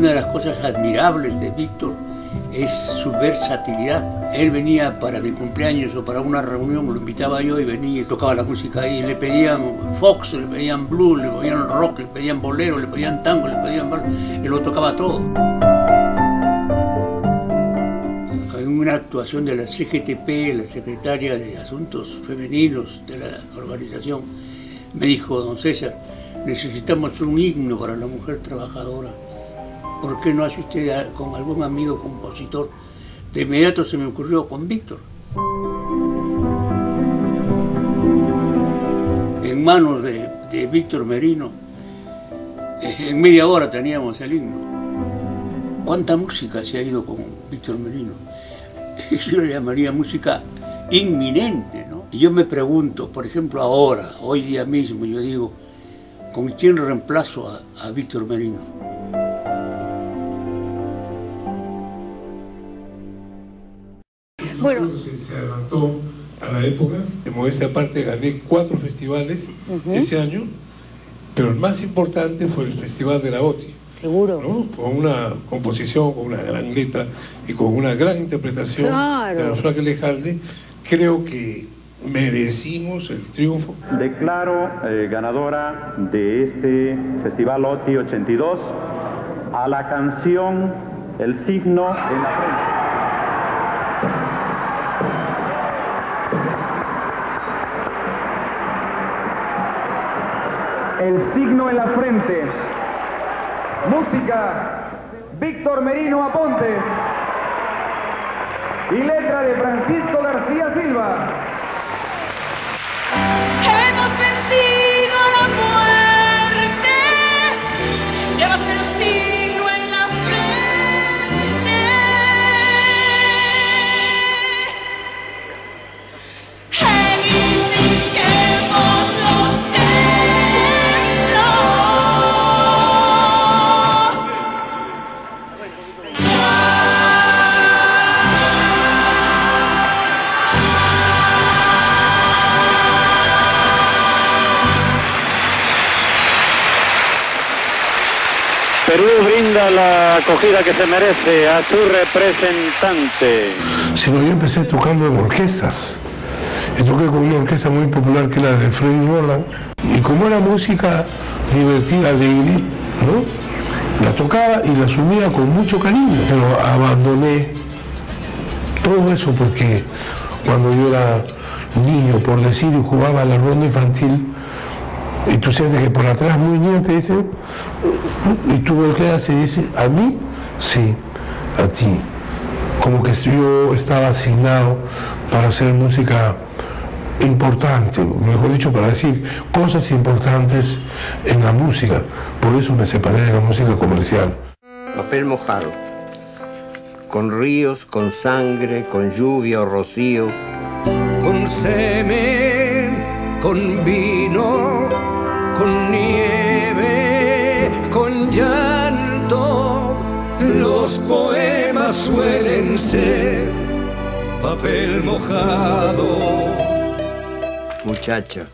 una de las cosas admirables de Víctor es su versatilidad. Él venía para mi cumpleaños o para una reunión, lo invitaba yo y venía y tocaba la música ahí. Le pedían fox, le pedían blues, le pedían rock, le pedían bolero, le pedían tango, le pedían bar. Él lo tocaba todo. En una actuación de la CGTP, la secretaria de Asuntos Femeninos de la organización, me dijo: don César, necesitamos un himno para la mujer trabajadora. ¿Por qué no hace usted con algún amigo compositor? De inmediato se me ocurrió con Víctor. En manos de Víctor Merino, en media hora teníamos el himno. ¿Cuánta música se ha ido con Víctor Merino? Yo le llamaría música inminente, ¿no? Y yo me pregunto, por ejemplo ahora, hoy día mismo, yo digo, ¿con quién reemplazo a Víctor Merino? Bueno, se adelantó a la época. De modestia aparte, gané 4 festivales ese año, pero el más importante fue el Festival de la OTI. Seguro. ¿No? Con una composición, con una gran letra y con una gran interpretación de Rafael Elejalde, creo que merecimos el triunfo. Declaro ganadora de este Festival OTI 82 a la canción El signo en la frente. El signo en la frente. Música, Víctor Merino Aponte. Y letra de Francisco García Silva. Hemos vencido la muerte. Llevas el signo en la frente. Reivindiquemos los Perú brinda la acogida que se merece a su representante. Sino yo empecé tocando en orquestas. Y toqué con una orquesta muy popular que era de Freddy Roland. Y como era música divertida, alegre, ¿no? La tocaba y la asumía con mucho cariño. Pero abandoné todo eso porque cuando yo era niño, por decir, y jugaba a la ronda infantil, y tú sientes que por atrás muy niño te dice, y tú volteas y dices, ¿a mí? Sí, a ti. Como que yo estaba asignado para hacer música importante, mejor dicho, para decir cosas importantes en la música. Por eso me separé de la música comercial. Papel mojado, con ríos, con sangre, con lluvia o rocío. Con semen, con vino, con nieve, con llanto. Los poemas suelen ser papel mojado. Muchacha,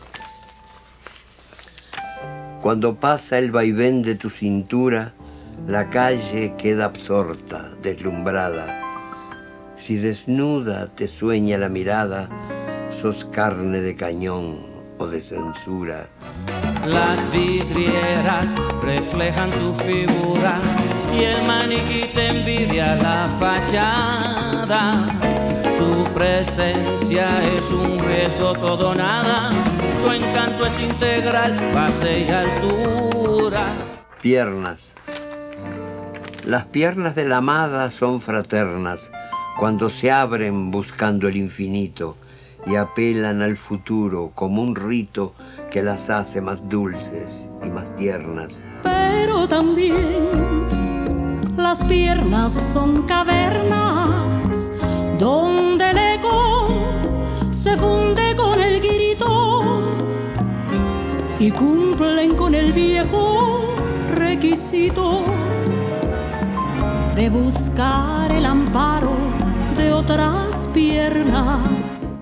cuando pasa el vaivén de tu cintura, la calle queda absorta, deslumbrada. Si desnuda te sueña la mirada, sos carne de cañón o de censura. Las vidrieras reflejan tu figura y el maniquí te envidia la fachada. Tu presencia es un riesgo todo nada, tu encanto es integral, base y altura. Piernas. Las piernas de la amada son fraternas cuando se abren buscando el infinito y apelan al futuro como un rito que las hace más dulces y más tiernas. Pero también las piernas son cavernas donde el eco se funde con el grito y cumplen con el viejo requisito de buscar el amparo de otras piernas.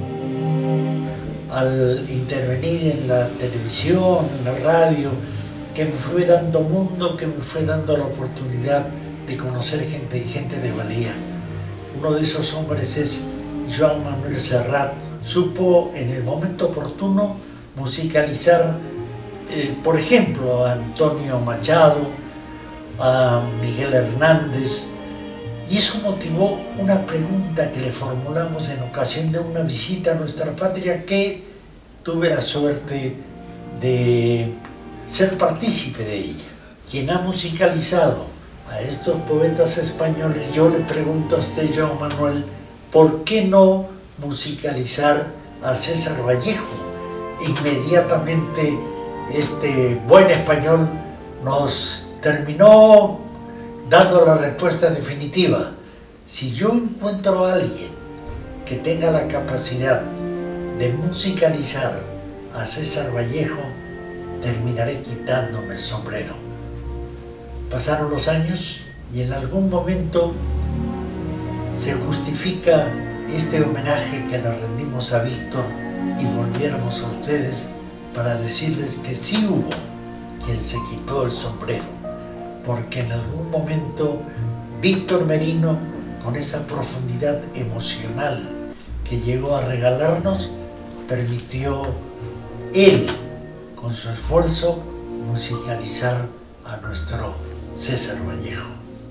Al intervenir en la televisión, en la radio, que me fue dando mundo, que me fue dando la oportunidad de conocer gente y gente de valía. Uno de esos hombres es Joan Manuel Serrat. Supo en el momento oportuno musicalizar, por ejemplo, a Antonio Machado, a Miguel Hernández, y eso motivó una pregunta que le formulamos en ocasión de una visita a nuestra patria, que tuve la suerte de ser partícipe de ella. Quien ha musicalizado a estos poetas españoles, yo le pregunto a usted, Joan Manuel, ¿por qué no musicalizar a César Vallejo? Inmediatamente este buen español nos terminó dando la respuesta definitiva. Si yo encuentro a alguien que tenga la capacidad de musicalizar a César Vallejo, terminaré quitándome el sombrero. Pasaron los años y en algún momento se justifica este homenaje que le rendimos a Víctor y volviéramos a ustedes para decirles que sí hubo quien se quitó el sombrero, porque en algún momento Víctor Merino, con esa profundidad emocional que llegó a regalarnos, permitió él, con su esfuerzo, musicalizar a nuestro César Vallejo.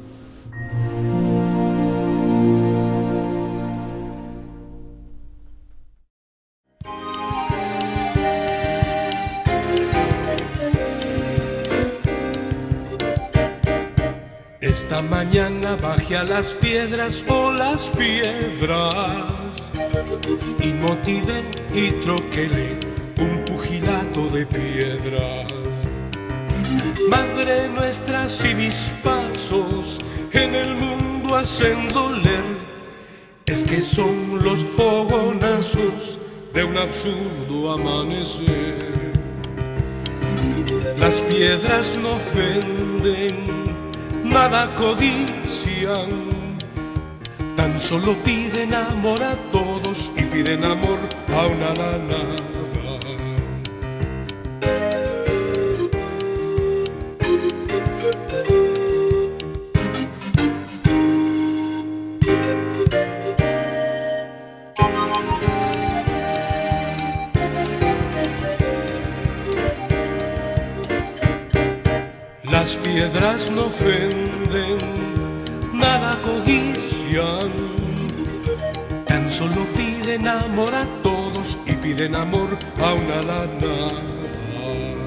Esta mañana bajé a las piedras, las piedras, y motivé y troquelé un pugilato de piedras. Madre nuestra, si mis pasos en el mundo hacen doler, es que son los fogonazos de un absurdo amanecer. Las piedras no ofenden, nada codician, tan solo piden amor a todos y piden amor a una la nada. Las piedras no ofenden, nada codician, tan solo piden amor a todos y piden amor a una la nada.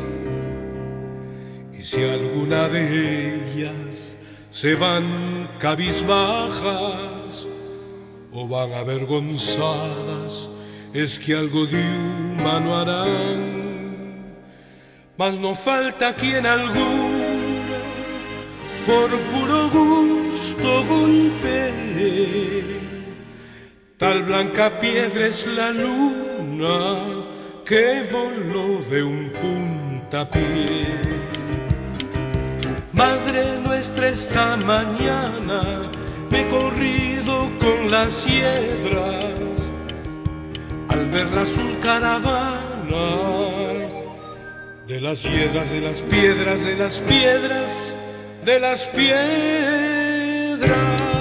Y si alguna de ellas se van cabizbajas o van avergonzadas, es que algo de humano harán, mas no falta quien alguna por puro gusto golpee. Tal blanca piedra es la luna que voló de un puntapié. Madre nuestra, esta mañana me he corrido con las hiedras al ver la azul caravana de las hiedras, de las piedras, de las piedras, de las piedras.